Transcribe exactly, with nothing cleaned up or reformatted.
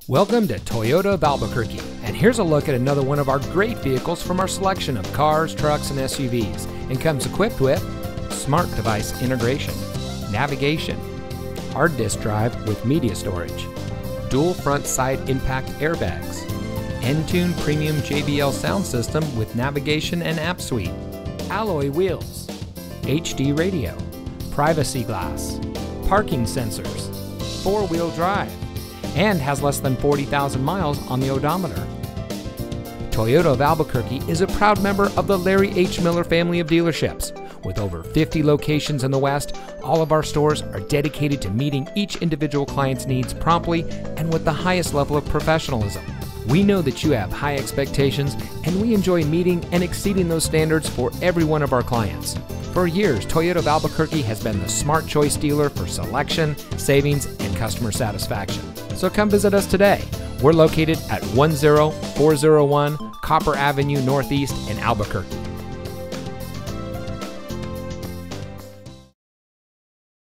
Welcome to Toyota of Albuquerque, and here's a look at another one of our great vehicles from our selection of cars, trucks, and S U Vs, and comes equipped with smart device integration, navigation, hard disk drive with media storage, dual front side impact airbags, Entune premium J B L sound system with navigation and app suite, alloy wheels, H D radio, privacy glass, parking sensors, four-wheel drive, and has less than forty thousand miles on the odometer. Toyota of Albuquerque is a proud member of the Larry H. Miller family of dealerships. With over fifty locations in the West, all of our stores are dedicated to meeting each individual client's needs promptly and with the highest level of professionalism. We know that you have high expectations, and we enjoy meeting and exceeding those standards for every one of our clients. For years, Toyota of Albuquerque has been the smart choice dealer for selection, savings, and customer satisfaction. So come visit us today. We're located at one zero four zero one Copper Avenue Northeast in Albuquerque.